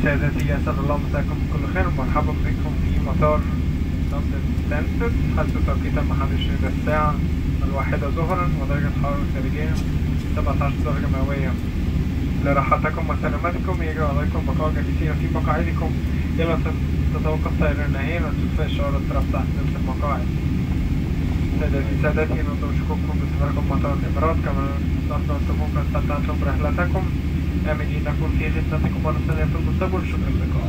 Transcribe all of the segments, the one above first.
سادتي أسعد الله مساكم بكل خير ومرحبا بكم في مطار لندن ستانفورد. حيث توقيت المحل 20 الساعة 1 ظهرا ودرجة الحرارة الخارجية 17 درجة مئوية. لراحتكم وسلامتكم يجب عليكم بقاء جالسين في مقاعدكم إلى أن تتوقف طائرة النهائية وتطفئ إشارة رفع تحت نفس المقاعد. سادتي نرجو شكركم بسفركم مطار الإمارات، كما نرجو أن تكونوا قد استمتعتم برحلتكم. آملين نكون في خدمتكم مرة ثانية في المستقبل. شكرا لكم.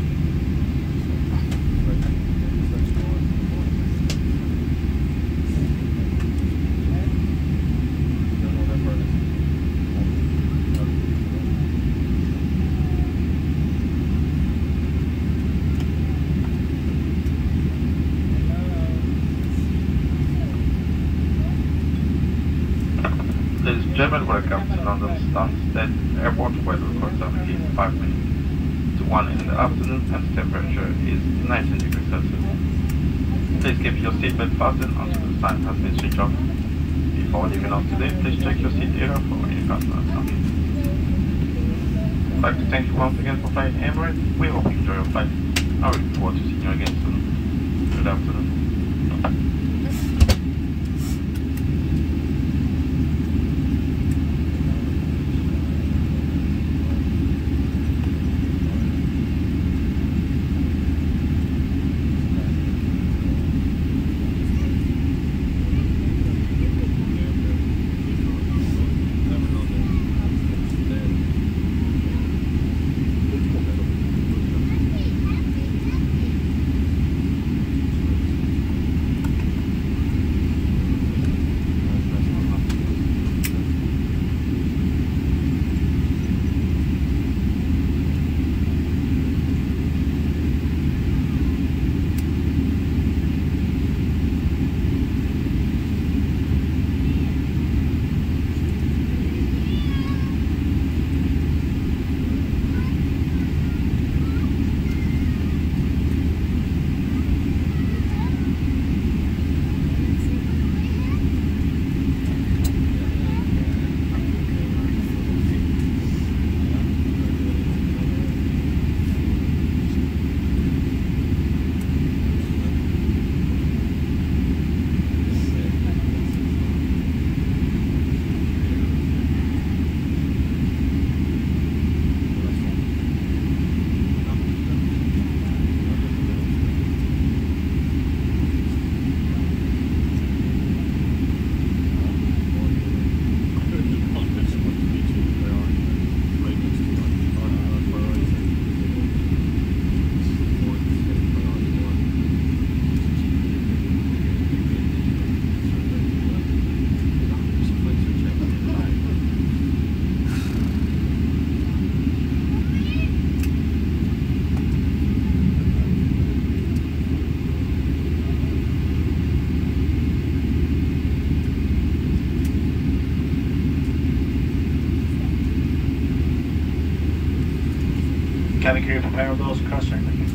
Ladies and gentlemen, welcome to London Stansted Airport. Weather records are 5 minutes to 1 in the afternoon and the temperature is 19 degrees Celsius. Please keep your seatbelt fastened until the sign has been switched off. Before leaving us today, please check your seat area for any fasteners. I'd like to thank you once again for flying Emirates. We hope you enjoy your flight. I look forward to seeing you again soon. Good afternoon. Cabin crew prepare those cross-check.